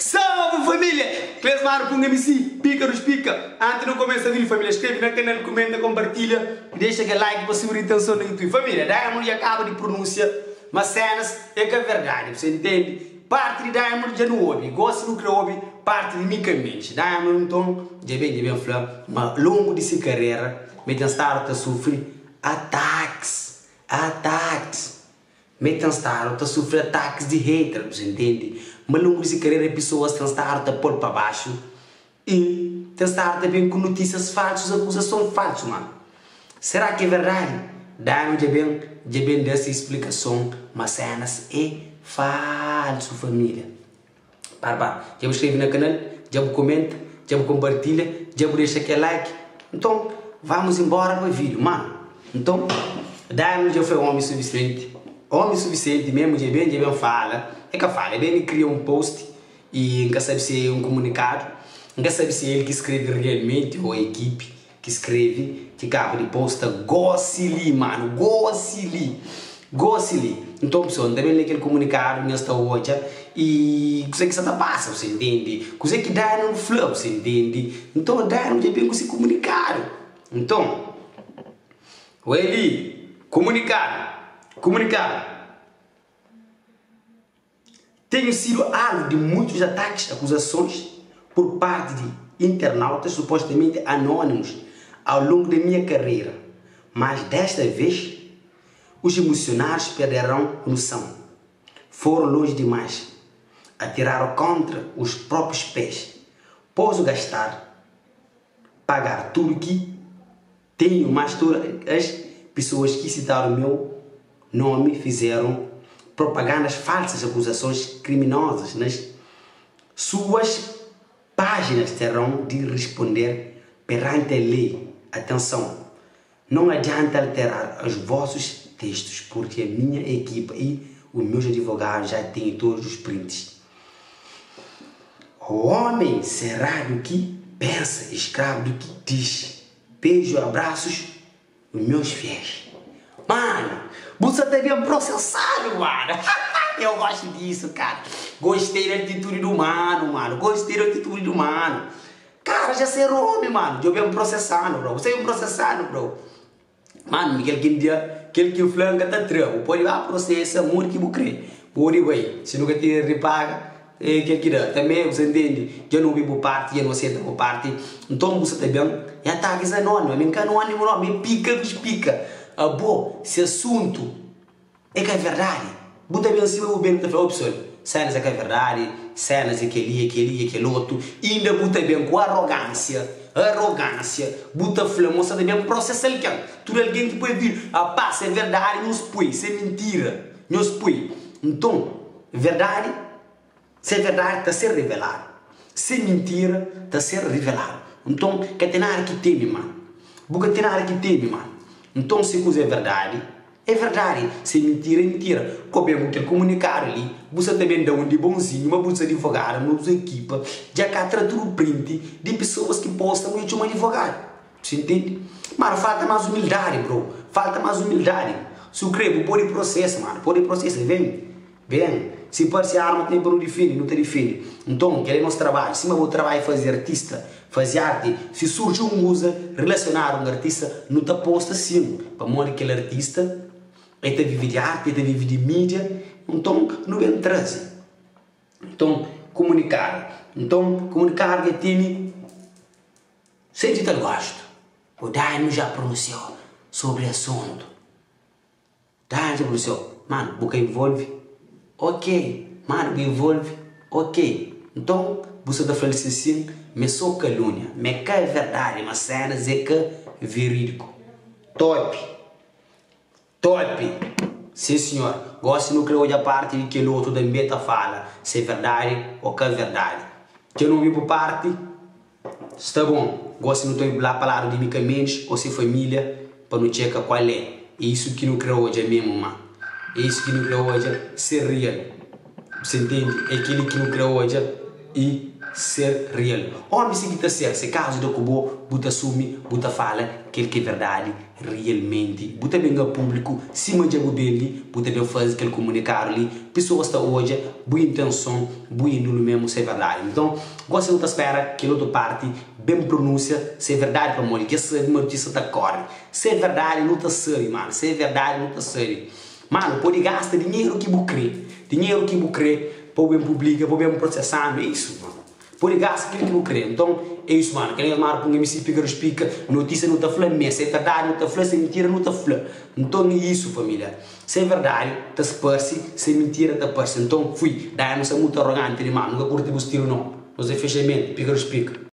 Salve família! Clesmar com MC, pica dos pica. Antes não começa a vir família, inscreve no canal, comenta, compartilha e deixa aquele like para subir a intenção no YouTube. Família, Diamond acaba de pronúncia, mas cenas é que é verdade, você entende? Parte de Diamond já não ouve, gosta do que ouve, parte de Mika Mendes. Diamond então, já bem falar, mas longo de sua carreira, metem estar a sofrer ataques. Metem estar a sofrer ataques de hater, você entende? Mas longo de sua carreira, pessoas têm estar a pôr para baixo e têm estar também com notícias falsas, acusações falsas, mano. Será que é verdade? Diamond já bem dessa explicação, mas cenas é falso, família. Já me inscreve no canal, já me comenta, já me compartilha, já me deixa aquele like. Então, vamos embora para o vídeo, mano. Então, Diamond já foi homem suficiente mesmo, já bem fala. É que fala, ele cria um post e nunca sabe se é um comunicado, nunca sabe se é ele que escreve realmente ou a equipe que escreve, que acaba de posta, goste-lhe, mano, goste-lhe. Então, pessoal, também naquele comunicado, nesta hoje, e coisa que você passa, você entende? Coisa que dá no flow, você entende? Então, dá no bem com esse comunicado. Então, ele, comunicado. Tenho sido alvo de muitos ataques, acusações por parte de internautas supostamente anônimos ao longo da minha carreira, mas desta vez os emocionários perderão noção. Foram longe demais, atiraram contra os próprios pés. Posso gastar, pagar tudo que tenho, mas todas as pessoas que citaram o meu nome fizeram propagandas falsas, acusações criminosas nas suas páginas, terão de responder perante a lei. Atenção, não adianta alterar os vossos textos, porque a minha equipa e os meus advogados já têm todos os prints. O homem será do que pensa, escravo do que diz. Beijo, abraços, os meus fiéis. Mano, você tá bem processado, mano. Eu gosto disso, cara. Gostei da atitude do mano. Cara, já ser homem, mano. Eu bem processando, bro. Você bem processando, bro. Mano, aquele dia, aquele que o flanca tá tranco. Pode ir lá, processa, muito que bucre. Pode ir, se nunca te repaga, aquele que dá. Também, você entende? Eu não vi por parte, eu não aceito por parte. Então, você tá bem. E ataques anônimos. Me anônimo, não. Me pica dos pica. Bom, esse assunto é que é verdade. Bota bem assim, o bem que falou, pessoal. Cenas é que é verdade, cenas é aquele outro. E ainda bota bem com arrogância. Bota flamosa também, processa ele. Tudo alguém que pode vir, se é verdade, não se põe, se é mentira, não se põe. Então, verdade, se é verdade, está a ser revelado. Se é mentira, está a ser revelado. Então, que tem nada que teme, mano. Então, se coisa é verdade. Se mentira, é mentira. Copiamos aquele comunicado ali. Você também dá um de bonzinho, uma bolsa de advogado, uma equipa. Já cá trata o print de pessoas que postam e chamam de advogado. Você entende? Mano, falta mais humildade, bro. Se o crebo, pode processo, mano. Vem. Se parece a arma, tem para não defende, não te defende. Então, queremos nosso trabalho. Se meu trabalho é fazer artista, fazer arte, se surge um usa relacionar um artista, não te posta assim. Para mostrar que aquele artista ele vive de arte, ele vive de mídia, então não vem trazer. Então, comunicar que tem sente tal gosto. O Daino já pronunciou sobre o assunto. Mano, porque envolve. Ok, mano, envolve. Ok. Então, você está falando assim, mas só calúnia, mas que é verdade, mas cenas é que é verídico. Top. Sim, senhor. Gosto no que hoje a parte de que o outro da meta fala, se é verdade ou que é verdade. Que eu não vi por parte, está bom. Gosto no que a palavra de Mika Mendes ou se família, para não checar qual é. Isso que não criou hoje é mesmo, mano. Isso que não criou hoje é ser real. Você entende? É aquilo que não criou hoje e ser real. Homem se kita ser, se caso do cubo, buta assumi, buta fala, aquele que é verdade, realmente. Buta bem ao público, se manja bem, buta bem fazer aquele comunicar ali, pessoas está hoje, boa intenção, boa índole mesmo, se é verdade. Então, gosto de espera que a outra parte, bem pronúncia, se é verdade para molho, que essa notícia está corre. Se é verdade, não está sério, mano. Se é verdade, não está sério. Mano, pode gastar dinheiro que você crê. Dinheiro que você crê, para o bem publicar, para o bem processar, é isso, mano. Pode gastar aquilo que você crê. Então, é isso, mano. Quem é mano, põe MC Pica, explica, notícia não está falando, mas se é verdade, não está falando, se é mentira, não está falando. Então, é isso, família. Se é verdade, está se parece, se é mentira, está parece. Então, fui. Daí, não sou muito arrogante, mano. Nunca curti o estilo, não. Mas é fechamento, Pica, explica.